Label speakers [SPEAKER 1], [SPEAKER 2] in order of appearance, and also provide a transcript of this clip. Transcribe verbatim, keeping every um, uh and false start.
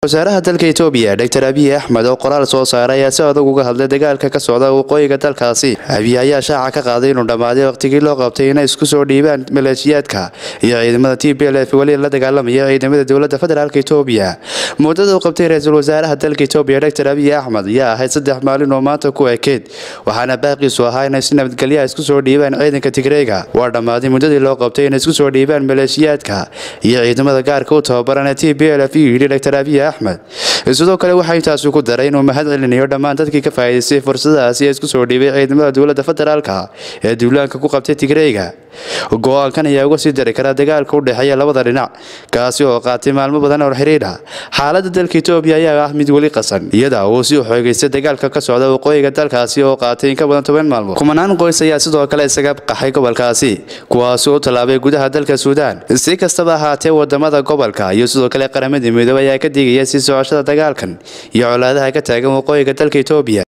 [SPEAKER 1] wasaaraha dalka Itoobiya Doctor Abiy Ahmed oo qoraal soo saaray ayaa si adag uga hadlay dagaalka ka socda waqooyiga dalkaasi. Abiy ayaa shaaca ka qaaday inuu dhamaaday waqtigii loo qabtay inay isku soo dhiibaan maleeshiyaadka iyo ciidamada T P L F wali la dagaalamaya ciidamada dawladda federaalka Itoobiya. Muddada uu qabtay Raysal Wasaare dalka Itoobiya Doctor Abiy Ahmed ayaa ahayd saddex maalin oo maanta ku ekeed, waxaana baaqiisu ahaa inay si nabadgelyo isku soo dhiibaan ciidanka Tigrayga. Waa dhamaaday muddadii loo qabtay inay isku soo dhiibaan maleeshiyaadka iyo ciidamada gaarka u tababaran T P L F iyo Doctor Abiy Ahmed. sidoo kale waxay taas ku daray inuu mahad celinayo dhammaan dadkii ka faa'iideystay fursadahaas ee isku soo dhiibay ciidamada dawladda federaalka ee duulaanka ku qabtay Tigrayga. Go'aankan ayaa uga sii dari kara dagaalka u dhaxeeya labada dhinac, kaasi oo qaatay maalmo badan oo xiriir ah. Xaaladda dalka Itoobiya ayaa ah mid wali qasan, iyada oo sii xoogaysay dagaalka ka socda waqooyiga dalkaasi oo qaatay in ka badan toban maalmood. Kumanaan qoys ayaa sidoo kale isaga qaxay gobolkaasi, kuwaas oo talaabay gudaha dalka Suudaan. Si kastaba ha ahaatee, wadamada gobolka iyo sidoo kale qaramada midoobay ayaa ka digaya si socoshada dagaalkan iyo colaadaha ka taagan waqooyiga dalka Itoobiya.